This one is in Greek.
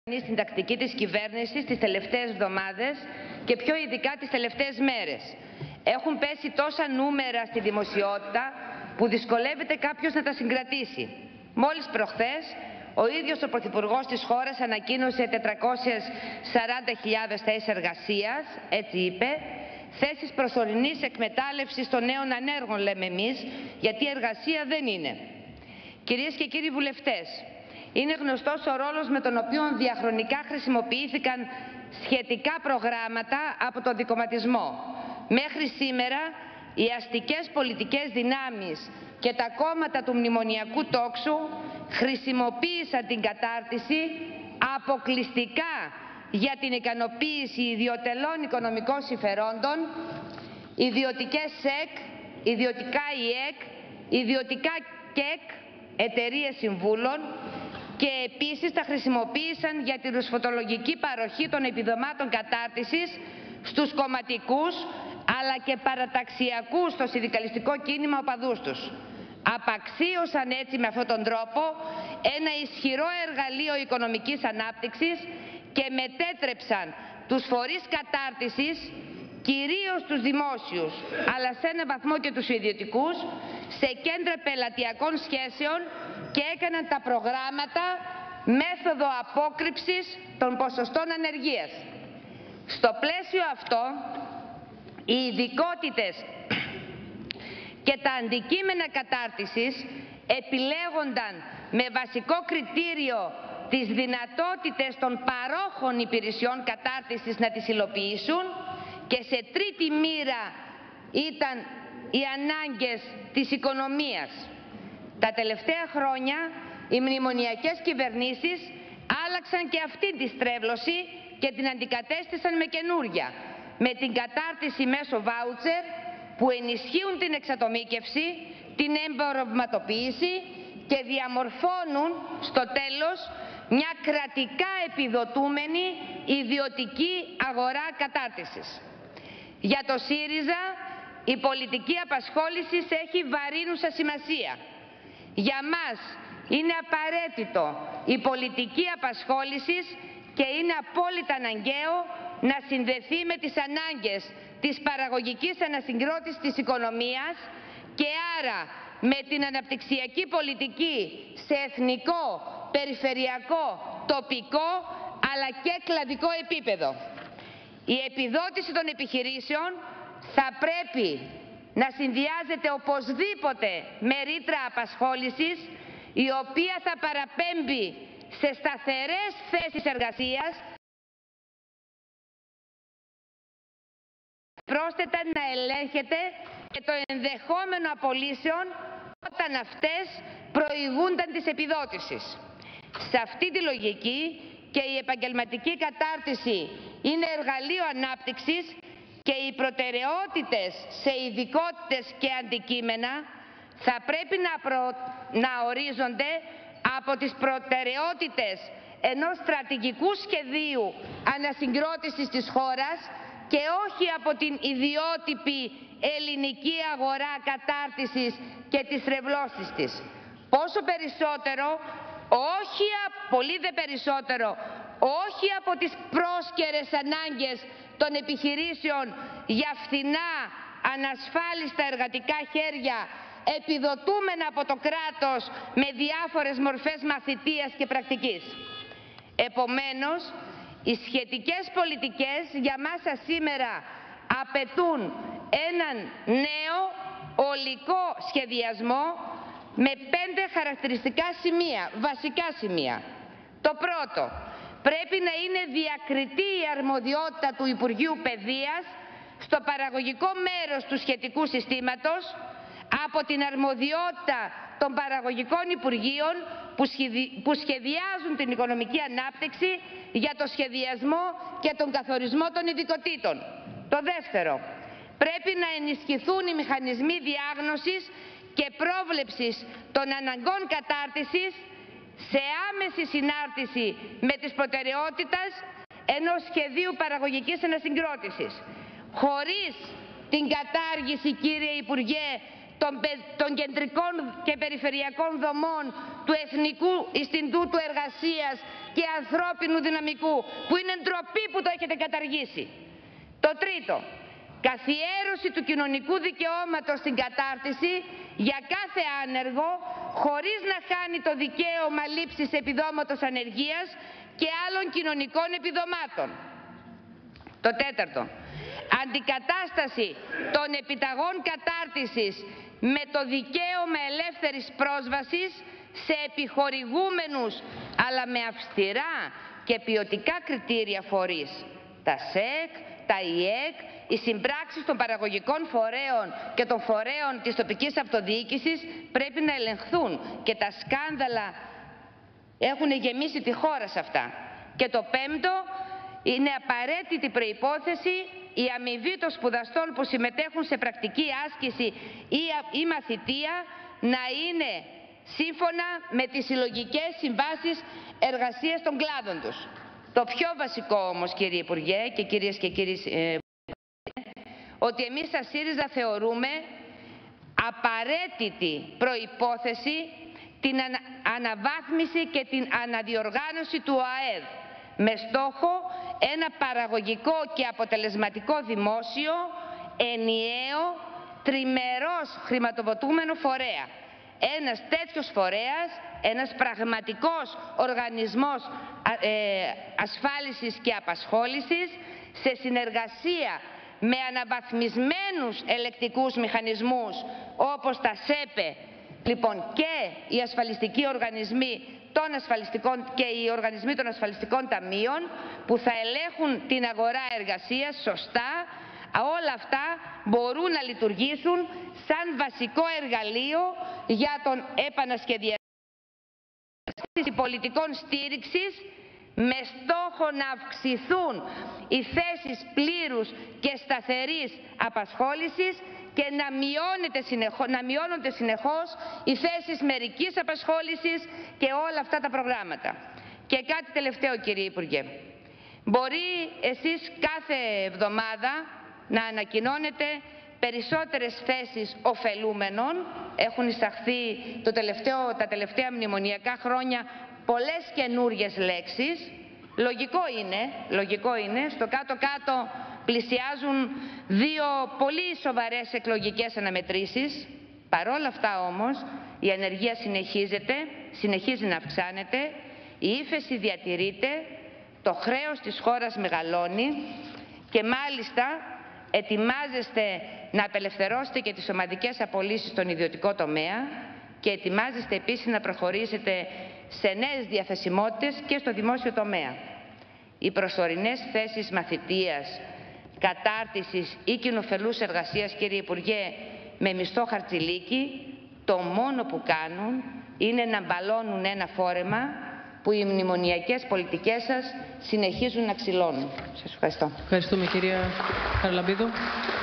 στην τακτική της κυβέρνησης τις τελευταίες εβδομάδες και πιο ειδικά τις τελευταίες μέρες. Έχουν πέσει τόσα νούμερα στη δημοσιότητα που δυσκολεύεται κάποιος να τα συγκρατήσει. Μόλις προχθές ο ίδιος ο Πρωθυπουργός της χώρας ανακοίνωσε 440.000 θέσεις εργασίας, έτσι είπε, θέσεις προσωρινής εκμετάλλευσης των νέων ανέργων, λέμε εμείς, γιατί εργασία δεν είναι. Κυρίες και κύριοι βουλευτές, είναι γνωστός ο ρόλος με τον οποίο διαχρονικά χρησιμοποιήθηκαν σχετικά προγράμματα από τον δικομματισμό. Μέχρι σήμερα οι αστικές πολιτικές δυνάμεις και τα κόμματα του μνημονιακού τόξου χρησιμοποίησαν την κατάρτιση αποκλειστικά για την ικανοποίηση ιδιωτελών οικονομικών συμφερόντων, ιδιωτικές ΣΕΚ, ιδιωτικά ΙΕΚ, ιδιωτικά ΚΕΚ, εταιρείες συμβούλων, και επίσης τα χρησιμοποίησαν για τη ρουσφοτολογική παροχή των επιδομάτων κατάρτισης στους κομματικούς αλλά και παραταξιακούς στο συνδικαλιστικό κίνημα οπαδούς τους. Απαξίωσαν έτσι με αυτόν τον τρόπο ένα ισχυρό εργαλείο οικονομικής ανάπτυξης και μετέτρεψαν τους φορείς κατάρτισης, κυρίως τους δημόσιους, αλλά σε έναν βαθμό και τους ιδιωτικούς, σε κέντρα πελατειακών σχέσεων και έκαναν τα προγράμματα μέθοδο απόκρυψης των ποσοστών ανεργίας. Στο πλαίσιο αυτό, οι ειδικότητες και τα αντικείμενα κατάρτισης επιλέγονταν με βασικό κριτήριο τις δυνατότητες των παρόχων υπηρεσιών κατάρτισης να τις υλοποιήσουν και σε τρίτη μοίρα ήταν οι ανάγκες της οικονομίας. Τα τελευταία χρόνια οι μνημονιακές κυβερνήσεις άλλαξαν και αυτή τη στρέβλωση και την αντικατέστησαν με καινούρια, με την κατάρτιση μέσω βάουτσερ που ενισχύουν την εξατομίκευση, την εμπορευματοποίηση και διαμορφώνουν στο τέλος μια κρατικά επιδοτούμενη ιδιωτική αγορά κατάρτισης. Για το ΣΥΡΙΖΑ η πολιτική απασχόλησης έχει βαρύνουσα σημασία. Για μας είναι απαραίτητο η πολιτική απασχόλησης και είναι απόλυτα αναγκαίο να συνδεθεί με τις ανάγκες της παραγωγικής ανασυγκρότησης της οικονομίας και άρα με την αναπτυξιακή πολιτική σε εθνικό, περιφερειακό, τοπικό αλλά και κλαδικό επίπεδο. Η επιδότηση των επιχειρήσεων θα πρέπει να συνδυάζεται οπωσδήποτε με ρήτρα απασχόλησης, η οποία θα παραπέμπει σε σταθερές θέσεις εργασίας, πρόσθετα να ελέγχεται και το ενδεχόμενο απολύσεων όταν αυτές προηγούνταν της επιδότησης. Σε αυτή τη λογική και η επαγγελματική κατάρτιση είναι εργαλείο ανάπτυξης και οι προτεραιότητες σε ειδικότητες και αντικείμενα θα πρέπει να ορίζονται από τις προτεραιότητες ενός στρατηγικού σχεδίου ανασυγκρότησης της χώρας και όχι από την ιδιότυπη ελληνική αγορά κατάρτισης και τις τρευλώσεις της. Πόσο περισσότερο, πολύ δε περισσότερο, όχι από τις πρόσκαιρες ανάγκες των επιχειρήσεων για φθηνά, ανασφάλιστα εργατικά χέρια, επιδοτούμενα από το κράτος με διάφορες μορφές μαθητείας και πρακτικής. Επομένως, οι σχετικές πολιτικές για μας σήμερα απαιτούν έναν νέο ολικό σχεδιασμό με 5 χαρακτηριστικά σημεία, βασικά σημεία. Το πρώτο, πρέπει να είναι διακριτή η αρμοδιότητα του Υπουργείου Παιδείας στο παραγωγικό μέρος του σχετικού συστήματος από την αρμοδιότητα των παραγωγικών Υπουργείων που σχεδιάζουν την οικονομική ανάπτυξη για το σχεδιασμό και τον καθορισμό των ειδικοτήτων. Το δεύτερο, πρέπει να ενισχυθούν οι μηχανισμοί διάγνωσης και πρόβλεψης των αναγκών κατάρτισης σε άμεση συνάρτηση με τις προτεραιότητες ενός σχεδίου παραγωγικής ανασυγκρότησης. Χωρίς την κατάργηση, κύριε Υπουργέ, των κεντρικών και περιφερειακών δομών του Εθνικού Ινστιτούτου Εργασίας και Ανθρώπινου Δυναμικού, που είναι ντροπή που το έχετε καταργήσει. Το τρίτο, καθιέρωση του κοινωνικού δικαιώματος στην κατάρτιση για κάθε άνεργο, χωρίς να χάνει το δικαίωμα λήψης επιδόματος ανεργίας και άλλων κοινωνικών επιδομάτων. Το τέταρτο, αντικατάσταση των επιταγών κατάρτισης με το δικαίωμα ελεύθερης πρόσβασης σε επιχορηγούμενους αλλά με αυστηρά και ποιοτικά κριτήρια φορείς. Τα ΣΕΚ, τα ΙΕΚ, οι συμπράξεις των παραγωγικών φορέων και των φορέων της τοπικής αυτοδιοίκησης πρέπει να ελεγχθούν και τα σκάνδαλα έχουν γεμίσει τη χώρα σε αυτά. Και το πέμπτο, είναι απαραίτητη προϋπόθεση η αμοιβή των σπουδαστών που συμμετέχουν σε πρακτική άσκηση ή μαθητεία να είναι σύμφωνα με τις συλλογικές συμβάσεις εργασίας των κλάδων τους. Το πιο βασικό όμως, κύριε Υπουργέ και κυρίες και κύριοι, ότι εμείς στα ΣΥΡΙΖΑ θεωρούμε απαραίτητη προϋπόθεση την αναβάθμιση και την αναδιοργάνωση του ΟΑΕΔ με στόχο ένα παραγωγικό και αποτελεσματικό δημόσιο, ενιαίο, τριμερός χρηματοδοτούμενο φορέα. Ένας τέτοιος φορέας, ένας πραγματικός οργανισμός ασφάλισης και απασχόλησης, σε συνεργασία με αναβαθμισμένους ελεκτικούς μηχανισμούς όπως τα ΣΕΠΕ, λοιπόν, και οι ασφαλιστικοί οργανισμοί και οι οργανισμοί των ασφαλιστικών ταμείων, που θα ελέγχουν την αγορά εργασίας σωστά, όλα αυτά μπορούν να λειτουργήσουν σαν βασικό εργαλείο για τον επανασχεδιασμό πολιτικών στήριξης με στόχο να αυξηθούν οι θέσεις πλήρους και σταθερής απασχόλησης και να μειώνονται συνεχώς οι θέσεις μερικής απασχόλησης και όλα αυτά τα προγράμματα. Και κάτι τελευταίο, κύριε Υπουργέ. Μπορεί εσείς κάθε εβδομάδα να ανακοινώνετε περισσότερες θέσεις ωφελούμενων. Έχουν εισαχθεί τα τελευταία μνημονιακά χρόνια πολλές καινούριες λέξεις. Λογικό είναι. Στο κάτω-κάτω πλησιάζουν δύο πολύ σοβαρές εκλογικές αναμετρήσεις. Παρόλα αυτά όμως η ανεργία συνεχίζει να αυξάνεται, η ύφεση διατηρείται, το χρέος της χώρας μεγαλώνει και μάλιστα ετοιμάζεστε να απελευθερώσετε και τις ομαδικές απολύσεις στον ιδιωτικό τομέα και ετοιμάζεστε επίσης να προχωρήσετε σε νέες διαθεσιμότητες και στο δημόσιο τομέα. Οι προσωρινές θέσεις μαθητείας, κατάρτισης ή κοινοφελούς εργασίας, κύριε Υπουργέ, με μισθό χαρτζηλίκι, το μόνο που κάνουν είναι να μπαλώνουν ένα φόρεμα που οι μνημονιακές πολιτικές σας συνεχίζουν να ξυλώνουν. Σας ευχαριστώ. Ευχαριστούμε, κυρία Χαραλαμπίδου.